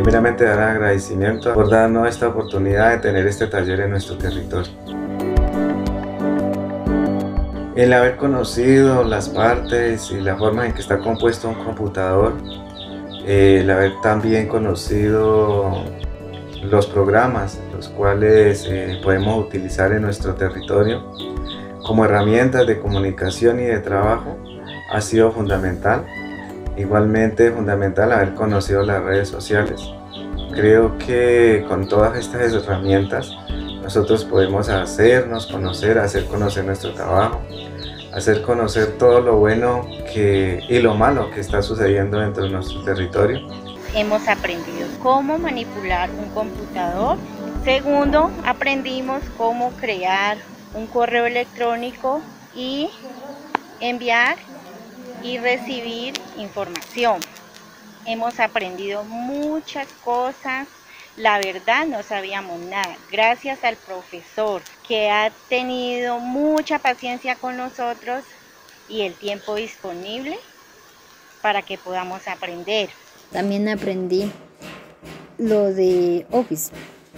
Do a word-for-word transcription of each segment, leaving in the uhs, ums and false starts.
primeramente dar agradecimiento por darnos esta oportunidad de tener este taller en nuestro territorio. El haber conocido las partes y la forma en que está compuesto un computador, el haber también conocido los programas los cuales eh, podemos utilizar en nuestro territorio como herramientas de comunicación y de trabajo, ha sido fundamental. Igualmente fundamental haber conocido las redes sociales. Creo que con todas estas herramientas nosotros podemos hacernos conocer, hacer conocer nuestro trabajo, hacer conocer todo lo bueno que, y lo malo que está sucediendo dentro de nuestro territorio. Hemos aprendido cómo manipular un computador. Segundo, aprendimos cómo crear un correo electrónico y enviar y recibir información. Hemos aprendido muchas cosas, la verdad no sabíamos nada, gracias al profesor que ha tenido mucha paciencia con nosotros y el tiempo disponible para que podamos aprender. También aprendí lo de Office,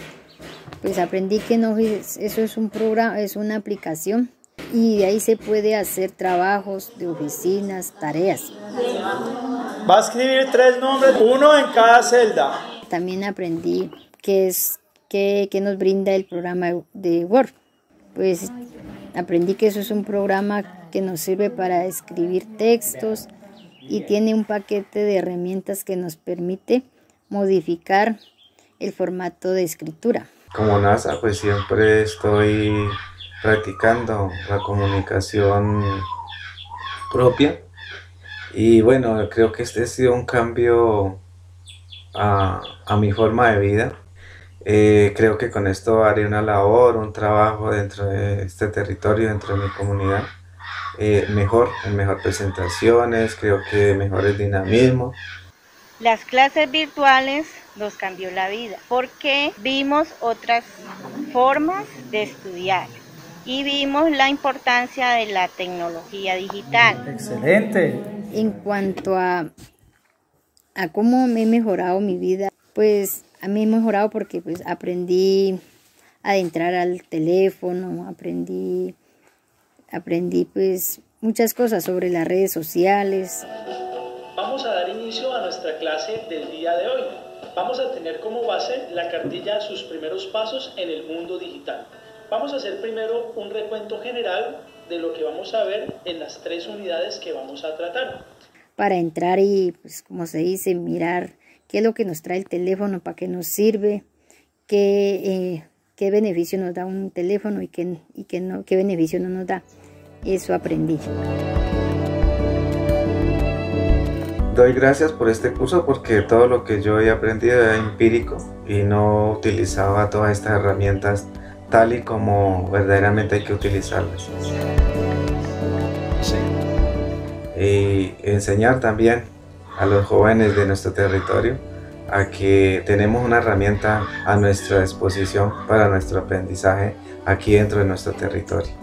pues aprendí que en Office eso es un programa, es una aplicación, y de ahí se puede hacer trabajos de oficinas, tareas. Va a escribir tres nombres, uno en cada celda. También aprendí qué es qué, qué nos brinda el programa de Word. Pues aprendí que eso es un programa que nos sirve para escribir textos y tiene un paquete de herramientas que nos permite modificar el formato de escritura. Como NASA, pues siempre estoy practicando la comunicación propia y bueno, creo que este ha sido un cambio a, a mi forma de vida. Eh, creo que con esto haré una labor, un trabajo dentro de este territorio, dentro de mi comunidad, eh, mejor, en mejor presentaciones, creo que mejores dinamismos. Las clases virtuales nos cambió la vida porque vimos otras formas de estudiar y vimos la importancia de la tecnología digital. Excelente. En cuanto a, a cómo me he mejorado mi vida, pues a mí he mejorado porque pues aprendí a entrar al teléfono, aprendí, aprendí pues muchas cosas sobre las redes sociales. Vamos a dar inicio a nuestra clase del día de hoy. Vamos a tener como base la cartilla Sus primeros pasos en el mundo digital. Vamos a hacer primero un recuento general de lo que vamos a ver en las tres unidades que vamos a tratar. Para entrar y, pues como se dice, mirar qué es lo que nos trae el teléfono, para qué nos sirve, qué, eh, qué beneficio nos da un teléfono y, qué, y qué, no, qué beneficio no nos da. Eso aprendí. Doy gracias por este curso porque todo lo que yo he aprendido era empírico y no utilizaba todas estas herramientas tal y como verdaderamente hay que utilizarlas. Sí. Y enseñar también a los jóvenes de nuestro territorio a que tenemos una herramienta a nuestra disposición para nuestro aprendizaje aquí dentro de nuestro territorio.